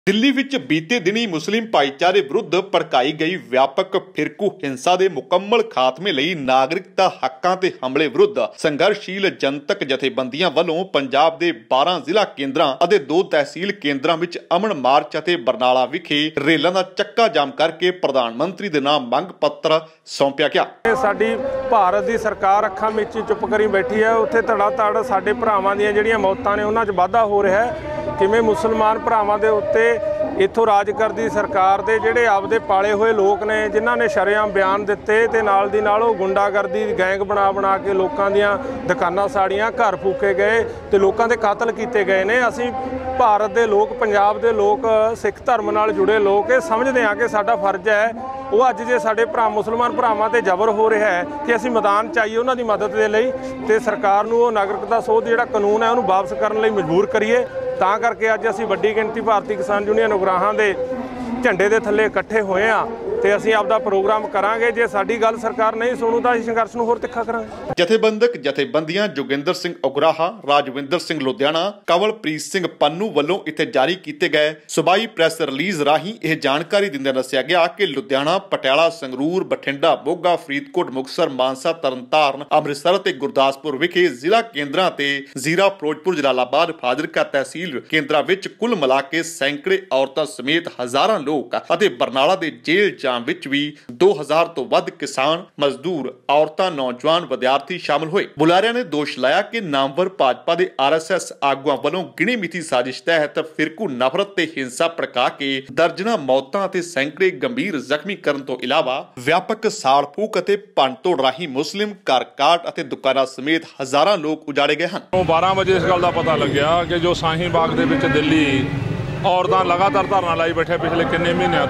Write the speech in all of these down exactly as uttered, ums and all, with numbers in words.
दिल्ली विच बीते दिनी मुस्लिम भाईचारे विरुद्ध भड़काई गई व्यापक फिरकू हिंसा के मुकम्मल खात्मे लई नागरिकता हक्कां ते हमले विरुद्ध संघर्षशील जनतक जथेबंदियां वल्लों पंजाब दे बारह जिला केंद्रां अते दो तहसील केंद्रां विच अमन मार्च अते बरनाला विखे रेलां दा चक्का जाम करके प्रधानमंत्री दे नाम मंग पत्र सौंपिया गया। साडी भारत दी सरकार अखां विच चुप करी बैठी है। उत्थे धड़ा धड़ साडे भरावां दीयां जिहड़ियां मौतां ने उन्हां 'च वाधा हो रहा है। किवें मुसलमान भरावां दे उत्ते इत्थों राज करदी सरकार दे जिहड़े आपदे पाले हुए लोग ने जिन्हां ने शरेआम बयान दिते ते नाल दी नाल ओह गुंडागर्दी गैंग बना बना के लोकां दीयां दुकानां साड़ियां घर फूके गए ते लोकां दे कातल कीते गए ने। असीं भारत दे लोग पंजाब दे लोग सिख धर्म नाल जुड़े लोग ये समझदे हां कि साडा फर्ज है वो अज जे साडे भरा मुसलमान भरावां ते जबर हो रहा है कि असीं मैदान च आईए उन्हां दी मदद दे लई ते सरकार नूं ओह नागरिकता सोध जिहड़ा कानून है उहनूं वापस करन लई मजबूर करिए। तां करके अज असीं वड्डी गिणती भारती किसान यूनियन उगराहां दे झंडे दे थल्ले इकट्ठे होए आ ते असीं आपदा प्रोग्राम करांगे। जे साडी गल सरकार नहीं सुणू तां असीं संघर्ष नूं होर तिखा करांगे। जथेबंदक जथेबंदियां जोगिंदर सिंह उगराहा, राजविंदर सिंह लुधियाना, कंवलप्रीत सिंह पन्नू वल्लों इत्थे जारी कीते गए सूबाई प्रैस रिलीज राहीं यह जानकारी दिंदे दस्सिया गया कि लुधियाना, पटियाला, संगरूर, बठिंडा, मोगा, फरीदकोट, मुक्तसर, मानसा, तरनतारन, अमृतसर ते गुरदासपुर विखे जिला केंद्रां ते जीरा, फिरोजपुर, जलालाबाद, फाजिलका तहसील केंद्रां विच कुल मिला के सैकड़े औरतां समेत हजारां लोग अते बरनाला दे जेल विच भी दो हजार तो वध किसान, मजदूर, औरतां, नौजवान, विद्यार्थी शामिल हुए। बुलारिया ने दोष लाया कि नामवर भाजपा दे आर एस एस आगुआं वल्लों गिणी मिथी साजिश तहत फिरकू नफरत ते हिंसा भड़का के दर्जना मौतां ते सैकड़े गंभीर जख्मी करन तो इलावा व्यापक साड़ फूक अते भंन-तोड़ राहीं मुस्लिम घर काट अते दुकानां समेत हजारां लोग उजाड़े गए हैं। बारह बजे इस गल का पता लग्या कि जो शाहीन बाग दे विच दिल्ली औरतां लगातार धरना लाई बैठे पिछले किन्ने महीनों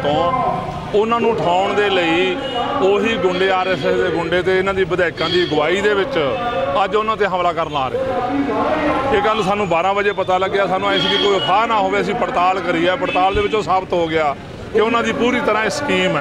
तो उन्होंने उठाउण दे लई उही गुंडे आर एस एस के गुंडे ते इन्हां दी विधायकां दी अगवाई दे विच अज उन्हां ते हमला करन आ रहे। ये गल सानूं बारह बजे पता लग्या। सानूं ऐसी कोई अफवाह ना होवे, असीं पड़ताल करी है। पड़ताल दे विचों साबित हो गया कि उन्हां दी पूरी तरह स्कीम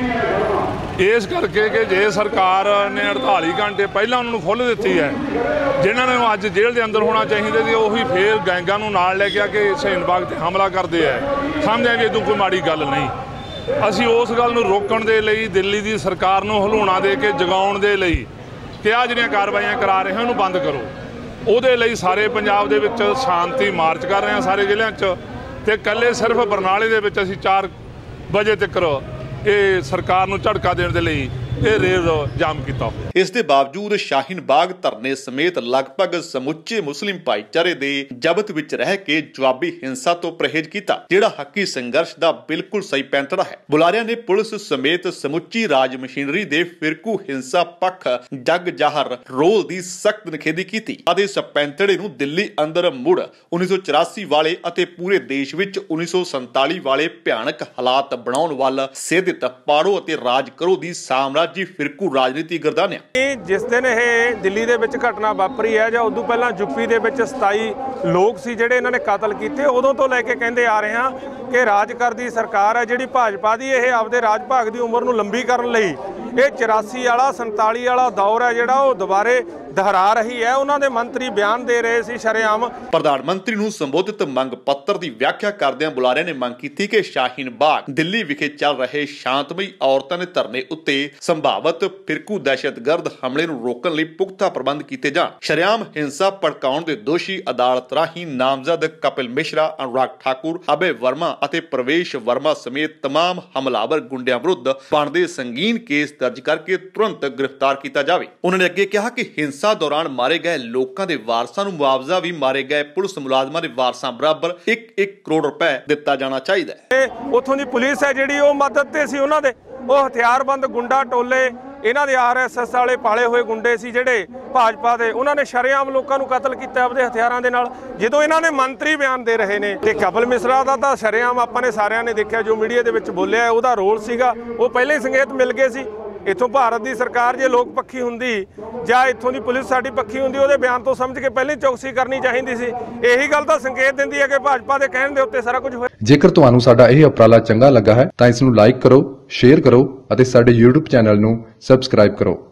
है। इस करके कि जे सरकार ने अड़ताली घंटे पहले उन्होंने खुल दी है जिन्होंने अज जेल के अंदर होना चाहिए थे उही फिर गैंगां नूं नाल लै गया कि शाहीन बाग ते हमला करते हैं। समझा कि इदों कोई माड़ी गल नहीं। असी उस गल नूं रोकण दे लई दिल्ली की सरकार नूं हलूणा दे के जगाउण दे लई कि आ जिहड़ियां कार्रवाइयां करा रहे हैं उन्हूं बंद करो। उहदे लई सारे पंजाब दे विच शांति मार्च कर रहे हैं सारे जिल੍ਹਿਆਂ 'ਚ ते कल्ले सिर्फ बरनाले दे विच असीं चार बजे तक ये सरकार नूं झटका देण दे लई ਇਹ ਰੇਲ ਜਾਮ ਕੀਤਾ। ਇਸ ਦੇ ਬਾਵਜੂਦ ਸ਼ਾਹੀਨ ਬਾਗ ਧਰਨੇ ਸਮੇਤ ਲਗਭਗ ਸਮੁੱਚੇ ਮੁਸਲਿਮ ਭਾਈਚਾਰੇ ਦੇ ਜਬਤ ਵਿੱਚ ਰਹਿ ਕੇ ਜਵਾਬੀ ਹਿੰਸਾ ਤੋਂ ਪਰਹੇਜ਼ ਕੀਤਾ, ਜਿਹੜਾ ਹੱਕੀ ਸੰਘਰਸ਼ ਦਾ ਬਿਲਕੁਲ ਸਹੀ ਪੈਂਤੜਾ ਹੈ। ਬੁਲਾਰਿਆਂ ਨੇ ਪੁਲਿਸ ਸਮੇਤ ਸਮੁੱਚੀ ਰਾਜ ਮਸ਼ੀਨਰੀ ਦੇ ਫਿਰਕੂ ਹਿੰਸਾ ਪੱਖ ਜਗ ਜ਼ਾਹਰ ਰੋਲ ਦੀ ਸਖਤ ਨਿਖੇਧੀ ਕੀਤੀ ਅਤੇ ਇਸ ਪੈਂਤੜੇ ਨੂੰ ਦਿੱਲੀ ਅੰਦਰ ਮੁੜ ਉੱਨੀ ਸੌ ਚੁਰਾਸੀ ਵਾਲੇ ਅਤੇ ਪੂਰੇ ਦੇਸ਼ ਵਿੱਚ ਉੱਨੀ ਸੌ ਸੰਤਾਲੀ ਵਾਲੇ ਭਿਆਨਕ ਹਾਲਾਤ ਬਣਾਉਣ ਵੱਲ ਸੇਧਿਤ ਪਾੜੋ ਅਤੇ ਰਾਜ ਕਰੋ ਦੀ ਸਾਮਰਾਜ फिरकू राजनीति गर्दानिया। जिस दिन ये दिल्ली दे विच घटना वापरी है जां उदों पहलां यूपी दे विच सताई लोग सी जिहड़े इन्हां ने कतल कीते, उदों तो लैके कहंदे आ रहे हैं कि राज करदी सरकार है जिहड़ी भाजपा दी ये आपदे राज भाग दी उम्र नूं लंबी करन लई ये चौरासी वाला संताली वाला दौर है जिहड़ा वो दोबारे दोहरा रही है। उन्होंने मंत्री बयान दे रहे सी शरेआम। प्रधानमंत्री नूं संबोधित मंग पत्र की व्याख्या करदिआं बुलारिਆਂ ने मंग की कि शाहीन बाग दिल्ली विखे चल रहे शांतमई औरतां दे धरने उत्ते संभावित फिरकू दहशतगर्द हमले नूं रोकण लई पुख्ता प्रबंध कीते जाण। शरेआम हिंसा भड़काउण दे दोषी अदालत राहीं नामजद कपिल मिश्रा, अनुराग ठाकुर, अभय वर्मा अते प्रवेश वर्मा समेत तमाम हमलावर गुंडिਆਂ विरुद्ध ਬਣਦੇ संगीन केस दर्ज करके तुरंत गिरफ्तार किया जाए। उन्होंने अगे कहा कि हिंसा दौरान मारे गए लोगों के वारसां नूं मुआवजा भी मारे गए पुलिस मुलाजमां दे वारसां बराबर एक एक करोड़ रुपए दिता जाना चाहिए। उत्थों दी पुलिस है जिहड़ी ओह मदद ते सी उन्हां दे ओह हथियारबंद गुंडा टोले इन्हां दे आर एस एस वाले पाले हुए गुंडे सी जिहड़े भाजपा दे उन्होंने शरेआम लोगों को कतल किया आपदे हथियारां दे नाल। जदों इन्हां ने मंत्री बयान दे रहे ने ते कपिल मिश्रा दा तां शरेआम आपां ने सारिਆਂ ने देखिया जो मीडिया दे विच बोलिया उहदा रोल सीगा वो पहले ही संकेत मिल गए सी। इत्थों भारत की सरकार जे लोग पक्षी हुंदी जां इत्थों की पुलिस साडी पक्षी हुंदी उहदे बयान तो समझ के पहले चौकसी करनी चाहिए सी। यही गल तां संकेत दिंदी है कि भाजपा दे कहण दे उत्ते सारा कुछ होया। जेकर तुहानूं साडा इह उपराला चंगा लगा है तां इस नूं लाइक करो, शेयर करो अते साडे यूट्यूब चैनल नूं सबसक्राइब करो।